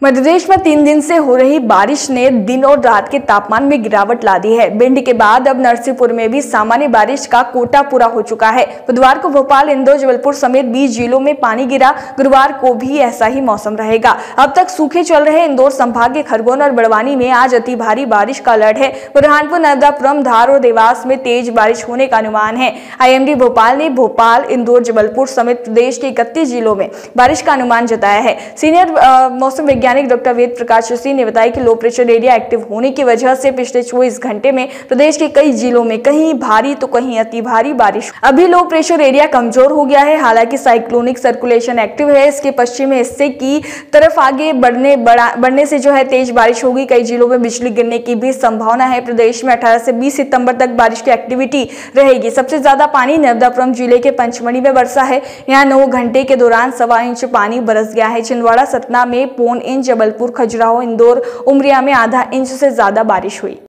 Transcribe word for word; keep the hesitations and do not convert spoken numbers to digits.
मध्य प्रदेश में तीन दिन से हो रही बारिश ने दिन और रात के तापमान में गिरावट ला दी है। भिंड के बाद अब नरसिंहपुर में भी सामान्य बारिश का कोटा पूरा हो चुका है। बुधवार को भोपाल, इंदौर, जबलपुर समेत बीस जिलों में पानी गिरा। गुरुवार को भी ऐसा ही मौसम रहेगा। अब तक सूखे चल रहे इंदौर संभाग के खरगोन और बड़वानी में आज अति भारी बारिश का अलर्ट है। बुरहानपुर, नर्मदापुरम, धार और देवास में तेज बारिश होने का अनुमान है। आईएमडी भोपाल ने भोपाल, इंदौर, जबलपुर समेत प्रदेश के इकतीस जिलों में बारिश का अनुमान जताया है। सीनियर मौसम वैज्ञानिक डॉक्टर वेद प्रकाश सिंह ने बताया कि लो प्रेशर एरिया एक्टिव होने की वजह से पिछले चौबीस घंटे में प्रदेश के कई जिलों में कहीं भारी तो कहीं अति भारी बारिश। अभी लो प्रेशर एरिया कमजोर हो गया है। हालांकि साइक्लोनिक सर्कुलेशन एक्टिव है। इसके पश्चिमी हिस्से की तरफ आगे बढ़ने बढ़ने से जो है तेज बारिश होगी। कई जिलों में बिजली गिरने की भी संभावना है। प्रदेश में अठारह से बीस सितंबर तक बारिश की एक्टिविटी रहेगी। सबसे ज्यादा पानी नर्मदापुरम जिले के पंचमढ़ी में बरसा है। यहाँ नौ घंटे के दौरान सवा इंच पानी बरस गया है। छिंदवाड़ा, सतना में पौन इंच, जबलपुर, खजुराहो, इंदौर, उमरिया में आधा इंच से ज्यादा बारिश हुई।